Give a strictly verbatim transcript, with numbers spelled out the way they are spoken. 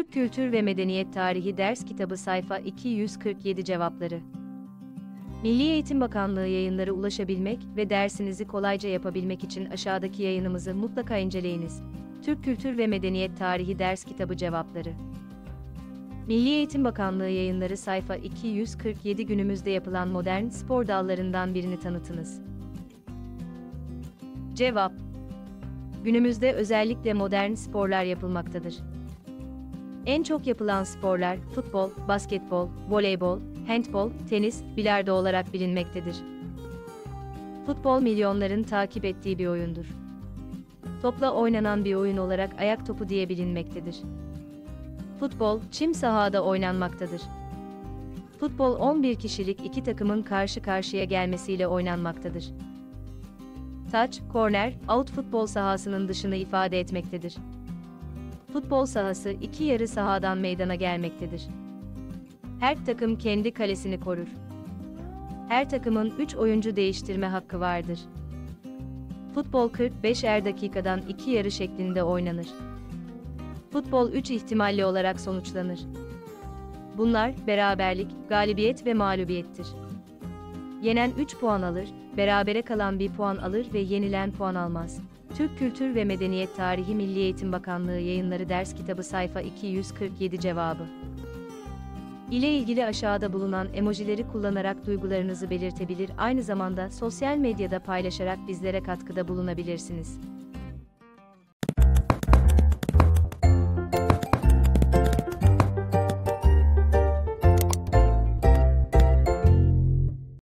Türk Kültür ve Medeniyet Tarihi Ders Kitabı sayfa iki yüz kırk yedi cevapları. Milli Eğitim Bakanlığı yayınları ulaşabilmek ve dersinizi kolayca yapabilmek için aşağıdaki yayınımızı mutlaka inceleyiniz. Türk Kültür ve Medeniyet Tarihi Ders Kitabı cevapları. Milli Eğitim Bakanlığı yayınları sayfa iki yüz kırk yedi günümüzde yapılan modern spor dallarından birini tanıtınız. Cevap: Günümüzde özellikle modern sporlar yapılmaktadır. En çok yapılan sporlar futbol, basketbol, voleybol, handbol, tenis, bilardo olarak bilinmektedir. Futbol milyonların takip ettiği bir oyundur. Topla oynanan bir oyun olarak ayak topu diye bilinmektedir. Futbol, çim sahada oynanmaktadır. Futbol on bir kişilik iki takımın karşı karşıya gelmesiyle oynanmaktadır. Taç, korner, out futbol sahasının dışını ifade etmektedir. Futbol sahası iki yarı sahadan meydana gelmektedir. Her takım kendi kalesini korur. Her takımın üç oyuncu değiştirme hakkı vardır. Futbol kırk beşer dakikadan iki yarı şeklinde oynanır. Futbol üç ihtimalli olarak sonuçlanır. Bunlar beraberlik, galibiyet ve mağlubiyettir. Yenen üç puan alır, berabere kalan bir puan alır ve yenilen puan almaz. Türk Kültür ve Medeniyet Tarihi Milli Eğitim Bakanlığı Yayınları Ders Kitabı sayfa iki yüz kırk yedi cevabı ile ilgili aşağıda bulunan emojileri kullanarak duygularınızı belirtebilir, aynı zamanda sosyal medyada paylaşarak bizlere katkıda bulunabilirsiniz.